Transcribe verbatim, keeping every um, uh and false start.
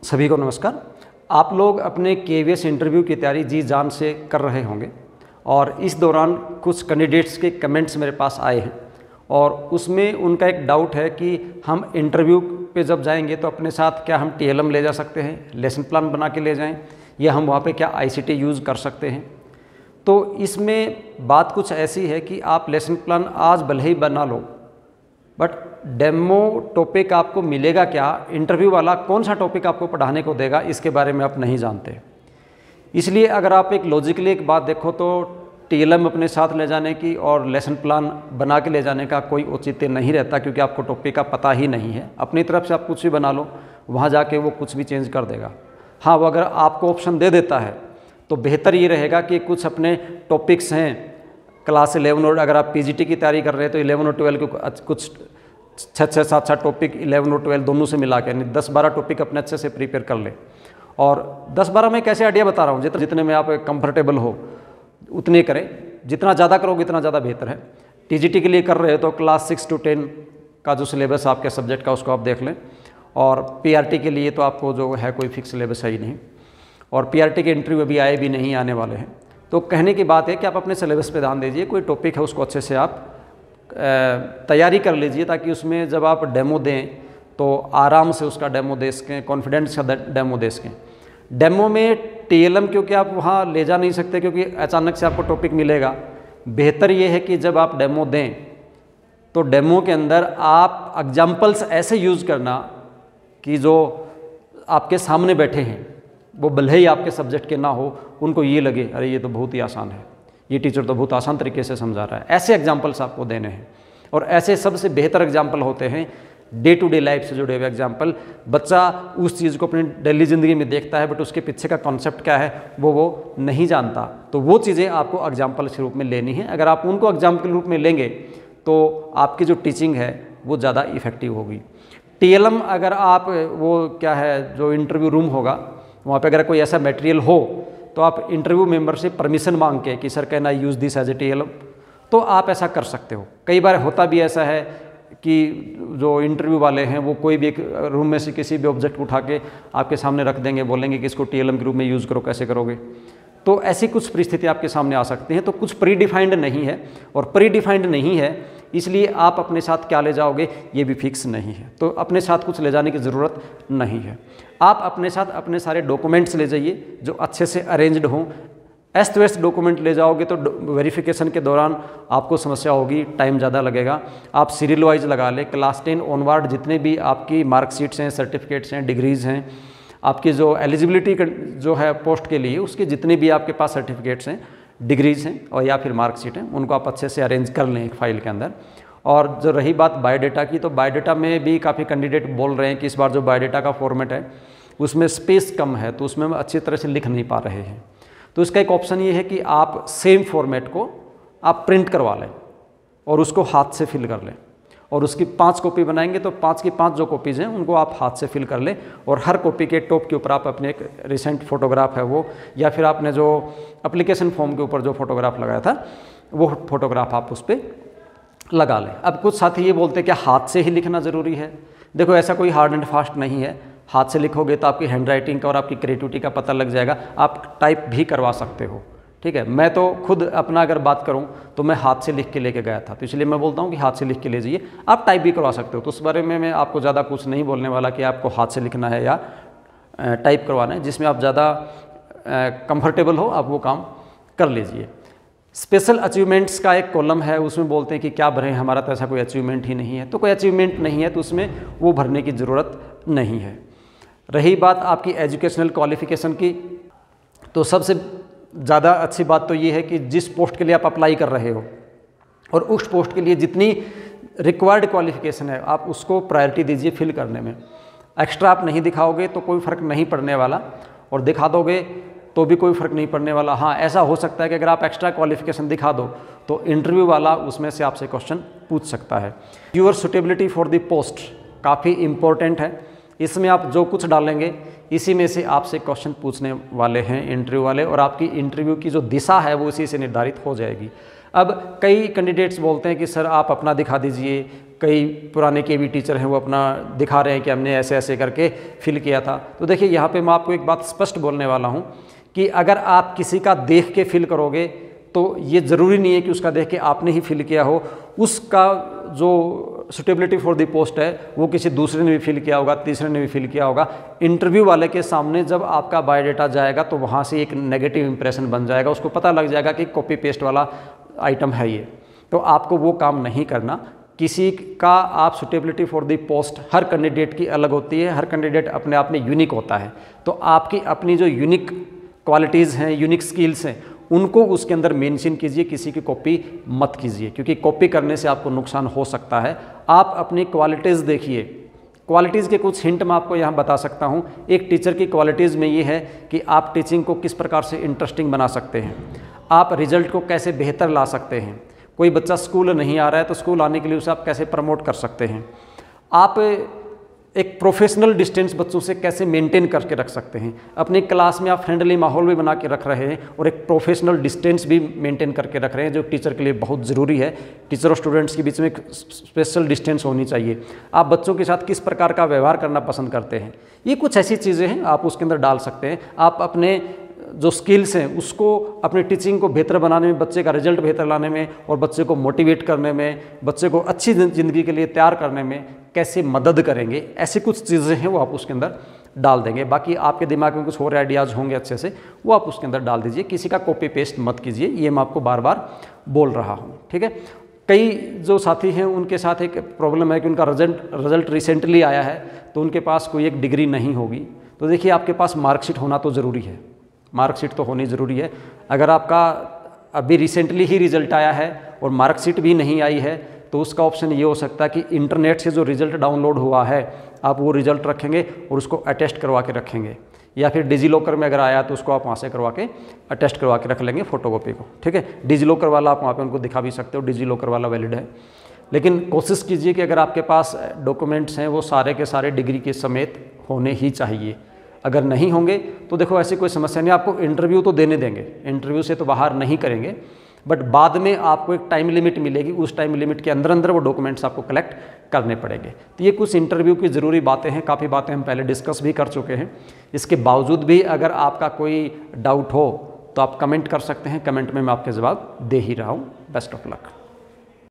सभी को नमस्कार। आप लोग अपने केवीएस इंटरव्यू की तैयारी जी जान से कर रहे होंगे और इस दौरान कुछ कैंडिडेट्स के कमेंट्स मेरे पास आए हैं और उसमें उनका एक डाउट है कि हम इंटरव्यू पे जब जाएंगे तो अपने साथ क्या हम टीएलएम ले जा सकते हैं, लेसन प्लान बना के ले जाएं, या हम वहाँ पे क्या आईसीटी यूज़ कर सकते हैं। तो इसमें बात कुछ ऐसी है कि आप लेसन प्लान आज भले ही बना लो, बट डेमो टॉपिक आपको मिलेगा क्या, इंटरव्यू वाला कौन सा टॉपिक आपको पढ़ाने को देगा, इसके बारे में आप नहीं जानते। इसलिए अगर आप एक लॉजिकली एक बात देखो तो टीएलएम अपने साथ ले जाने की और लेसन प्लान बना के ले जाने का कोई औचित्य नहीं रहता, क्योंकि आपको टॉपिक का पता ही नहीं है। अपनी तरफ से आप कुछ भी बना लो, वहाँ जाके वो कुछ भी चेंज कर देगा। हाँ, वो अगर आपको ऑप्शन दे देता है तो बेहतर ये रहेगा कि कुछ अपने टॉपिक्स हैं क्लास इलेवन, और अगर आप पीजीटी की तैयारी कर रहे हैं तो इलेवन और ट्वेल्व के कुछ छः छः सात सात टॉपिक इलेवन और ट्वेल्व दोनों से मिला के यानी दस बारह टॉपिक अपने अच्छे से प्रिपेयर कर ले। और दस बारह में कैसे आइडिया बता रहा हूँ, जितने जितने में आप कंफर्टेबल हो उतने करें। जितना ज़्यादा करोगे इतना ज़्यादा बेहतर है। टीजीटी के लिए कर रहे हो तो क्लास सिक्स टू टेन का जो सिलेबस आपके सब्जेक्ट का उसको आप देख लें, और पीआरटी के लिए तो आपको जो है कोई फिक्स सिलेबस है ही नहीं, और पीआरटी के इंटरव्यू अभी आए भी नहीं, आने वाले हैं। तो कहने की बात है कि आप अपने सिलेबस पे ध्यान दीजिए, कोई टॉपिक है उसको अच्छे से आप तैयारी कर लीजिए, ताकि उसमें जब आप डेमो दें तो आराम से उसका डेमो दे सकें, कॉन्फिडेंस का डेमो दे सकें। डेमो में टीएलएम क्योंकि आप वहाँ ले जा नहीं सकते, क्योंकि अचानक से आपको टॉपिक मिलेगा। बेहतर ये है कि जब आप डेमो दें तो डेमो के अंदर आप एग्जाम्पल्स ऐसे यूज़ करना कि जो आपके सामने बैठे हैं वो भले ही आपके सब्जेक्ट के ना हो, उनको ये लगे अरे ये तो बहुत ही आसान है, ये टीचर तो बहुत आसान तरीके से समझा रहा है। ऐसे एग्जाम्पल्स आपको देने हैं, और ऐसे सबसे बेहतर एग्जाम्पल होते हैं डे टू डे लाइफ से जुड़े हुए एग्जाम्पल। बच्चा उस चीज़ को अपनी डेली ज़िंदगी में देखता है, बट उसके पीछे का कॉन्सेप्ट क्या है वो वो नहीं जानता। तो वो चीज़ें आपको एग्जाम्पल के रूप में लेनी है। अगर आप उनको एग्जाम्पल के रूप में लेंगे तो आपकी जो टीचिंग है वो ज़्यादा इफेक्टिव होगी। टीएलएम अगर आप वो क्या है जो इंटरव्यू रूम होगा वहाँ पे अगर कोई ऐसा मटेरियल हो तो आप इंटरव्यू मेंबर से परमिशन मांग के कि sir can I use this as a TLM, तो आप ऐसा कर सकते हो। कई बार होता भी ऐसा है कि जो इंटरव्यू वाले हैं वो कोई भी एक रूम में से किसी भी ऑब्जेक्ट उठा के आपके सामने रख देंगे, बोलेंगे कि इसको टीएलएम के रूप में यूज़ करो, कैसे करोगे। तो ऐसी कुछ परिस्थिति आपके सामने आ सकती हैं। तो कुछ प्री डिफाइंड नहीं है, और प्री डिफाइंड नहीं है इसलिए आप अपने साथ क्या ले जाओगे ये भी फिक्स नहीं है। तो अपने साथ कुछ ले जाने की ज़रूरत नहीं है। आप अपने साथ अपने सारे डॉक्यूमेंट्स ले जाइए जो अच्छे से अरेंज्ड हों। एस्ट वेस्ट डॉक्यूमेंट ले जाओगे तो वेरिफिकेशन के दौरान आपको समस्या होगी, टाइम ज़्यादा लगेगा। आप सीरियल वाइज लगा लें। क्लास टेन ऑनवर्ड जितने भी आपकी मार्कशीट्स हैं, सर्टिफिकेट्स हैं, डिग्रीज़ हैं, आपकी जो एलिजिबिलिटी जो है पोस्ट के लिए उसके जितने भी आपके पास सर्टिफिकेट्स हैं, डिग्रीज़ हैं और या फिर मार्कशीट हैं, उनको आप अच्छे से अरेंज कर लें एक फाइल के अंदर। और जो रही बात बायोडाटा की, तो बायोडाटा में भी काफ़ी कैंडिडेट बोल रहे हैं कि इस बार जो बायोडाटा का फॉर्मेट है उसमें स्पेस कम है, तो उसमें हम अच्छी तरह से लिख नहीं पा रहे हैं। तो इसका एक ऑप्शन ये है कि आप सेम फॉर्मेट को आप प्रिंट करवा लें और उसको हाथ से फिल कर लें, और उसकी पांच कॉपी बनाएंगे तो पांच की पांच जो कॉपीज़ हैं उनको आप हाथ से फिल कर लें, और हर कॉपी के टॉप के ऊपर आप अपने एक रिसेंट फोटोग्राफ है वो, या फिर आपने जो एप्लीकेशन फॉर्म के ऊपर जो फोटोग्राफ लगाया था वो फोटोग्राफ आप उस पर लगा लें। अब कुछ साथी ये बोलते हैं कि हाथ से ही लिखना ज़रूरी है। देखो, ऐसा कोई हार्ड एंड फास्ट नहीं है। हाथ से लिखोगे तो आपकी हैंड राइटिंग का और आपकी क्रिएटिविटी का पता लग जाएगा। आप टाइप भी करवा सकते हो, ठीक है। मैं तो खुद अपना अगर बात करूं तो मैं हाथ से लिख के लेके गया था, तो इसलिए मैं बोलता हूं कि हाथ से लिख के ले जाइए। आप टाइप भी करवा सकते हो, तो उस बारे में मैं आपको ज़्यादा कुछ नहीं बोलने वाला कि आपको हाथ से लिखना है या टाइप करवाना है। जिसमें आप ज़्यादा कंफर्टेबल हो आप वो काम कर लीजिए। स्पेशल अचीवमेंट्स का एक कॉलम है, उसमें बोलते हैं कि क्या भरें, हमारा तो ऐसा कोई अचीवमेंट ही नहीं है। तो कोई अचीवमेंट नहीं है तो उसमें वो भरने की ज़रूरत नहीं है। रही बात आपकी एजुकेशनल क्वालिफ़िकेशन की, तो सबसे ज़्यादा अच्छी बात तो ये है कि जिस पोस्ट के लिए आप अप्लाई कर रहे हो और उस पोस्ट के लिए जितनी रिक्वायर्ड क्वालिफ़िकेशन है आप उसको प्रायोरिटी दीजिए फिल करने में। एक्स्ट्रा आप नहीं दिखाओगे तो कोई फ़र्क नहीं पड़ने वाला, और दिखा दोगे तो भी कोई फ़र्क नहीं पड़ने वाला। हाँ, ऐसा हो सकता है कि अगर आप एक्स्ट्रा क्वालिफ़िकेशन दिखा दो तो इंटरव्यू वाला उसमें से आपसे क्वेश्चन पूछ सकता है। Your suitability for the post काफ़ी इम्पोर्टेंट है। इसमें आप जो कुछ डालेंगे इसी में से आपसे क्वेश्चन पूछने वाले हैं इंटरव्यू वाले, और आपकी इंटरव्यू की जो दिशा है वो इसी से निर्धारित हो जाएगी। अब कई कैंडिडेट्स बोलते हैं कि सर आप अपना दिखा दीजिए, कई पुराने के वी टीचर हैं वो अपना दिखा रहे हैं कि हमने ऐसे ऐसे करके फिल किया था। तो देखिए यहाँ पे मैं आपको एक बात स्पष्ट बोलने वाला हूँ कि अगर आप किसी का देख के फिल करोगे तो ये ज़रूरी नहीं है कि उसका देख के आपने ही फिल किया हो, उसका जो सुटेबिलिटी फॉर द पोस्ट है वो किसी दूसरे ने भी फिल किया होगा, तीसरे ने भी फिल किया होगा। इंटरव्यू वाले के सामने जब आपका बायोडाटा जाएगा तो वहाँ से एक नेगेटिव इंप्रेशन बन जाएगा, उसको पता लग जाएगा कि कॉपी पेस्ट वाला आइटम है ये। तो आपको वो काम नहीं करना। किसी का आप सुटेबिलिटी फॉर द पोस्ट, हर कैंडिडेट की अलग होती है, हर कैंडिडेट अपने आप में यूनिक होता है। तो आपकी अपनी जो यूनिक क्वालिटीज़ हैं, यूनिक स्किल्स हैं, उनको उसके अंदर मेंशन कीजिए, किसी की कॉपी मत कीजिए, क्योंकि कॉपी करने से आपको नुकसान हो सकता है। आप अपनी क्वालिटीज़ देखिए। क्वालिटीज़ के कुछ हिंट मैं आपको यहाँ बता सकता हूँ। एक टीचर की क्वालिटीज़ में ये है कि आप टीचिंग को किस प्रकार से इंटरेस्टिंग बना सकते हैं, आप रिजल्ट को कैसे बेहतर ला सकते हैं। कोई बच्चा स्कूल नहीं आ रहा है तो स्कूल आने के लिए उसे आप कैसे प्रमोट कर सकते हैं। आप एक प्रोफेशनल डिस्टेंस बच्चों से कैसे मेंटेन करके रख सकते हैं। अपनी क्लास में आप फ्रेंडली माहौल भी बना के रख रहे हैं और एक प्रोफेशनल डिस्टेंस भी मेंटेन करके रख रहे हैं, जो टीचर के लिए बहुत ज़रूरी है। टीचर और स्टूडेंट्स के बीच में एक स्पेशल डिस्टेंस होनी चाहिए। आप बच्चों के साथ किस प्रकार का व्यवहार करना पसंद करते हैं, ये कुछ ऐसी चीज़ें हैं आप उसके अंदर डाल सकते हैं। आप अपने जो स्किल्स हैं उसको अपनी टीचिंग को बेहतर बनाने में, बच्चे का रिजल्ट बेहतर लाने में और बच्चे को मोटिवेट करने में, बच्चे को अच्छी ज़िंदगी के लिए तैयार करने में कैसे मदद करेंगे, ऐसी कुछ चीज़ें हैं वो आप उसके अंदर डाल देंगे। बाकी आपके दिमाग में कुछ और आइडियाज़ होंगे अच्छे से, वो आप उसके अंदर डाल दीजिए। किसी का कॉपी पेस्ट मत कीजिए, ये मैं आपको बार बार बोल रहा हूँ, ठीक है। कई जो साथी हैं उनके साथ एक प्रॉब्लम है कि उनका रिजल्ट रिजल्ट रिसेंटली आया है तो उनके पास कोई एक डिग्री नहीं होगी। तो देखिए आपके पास मार्कशीट होना तो ज़रूरी है, मार्कशीट तो होनी ज़रूरी है। अगर आपका अभी रिसेंटली ही रिज़ल्ट आया है और मार्कशीट भी नहीं आई है तो उसका ऑप्शन ये हो सकता है कि इंटरनेट से जो रिज़ल्ट डाउनलोड हुआ है आप वो रिज़ल्ट रखेंगे और उसको अटेस्ट करवा के रखेंगे, या फिर डिजी लॉकर में अगर आया तो उसको आप वहाँ से करवा के अटेस्ट करवा के रख लेंगे फोटोकॉपी को, ठीक है। डिजी लॉकर वाला आप वहाँ पे उनको दिखा भी सकते हो, डिजी लॉकर वाला वैलिड है। लेकिन कोशिश कीजिए कि अगर आपके पास डॉक्यूमेंट्स हैं वो सारे के सारे डिग्री के समेत होने ही चाहिए। अगर नहीं होंगे तो देखो ऐसी कोई समस्या नहीं, आपको इंटरव्यू तो देने देंगे, इंटरव्यू से तो बाहर नहीं करेंगे, बट बाद में आपको एक टाइम लिमिट मिलेगी, उस टाइम लिमिट के अंदर अंदर वो डॉक्यूमेंट्स आपको कलेक्ट करने पड़ेंगे। तो ये कुछ इंटरव्यू की ज़रूरी बातें हैं, काफ़ी बातें हम पहले डिस्कस भी कर चुके हैं। इसके बावजूद भी अगर आपका कोई डाउट हो तो आप कमेंट कर सकते हैं, कमेंट में मैं आपके जवाब दे ही रहा हूँ। Best of luck.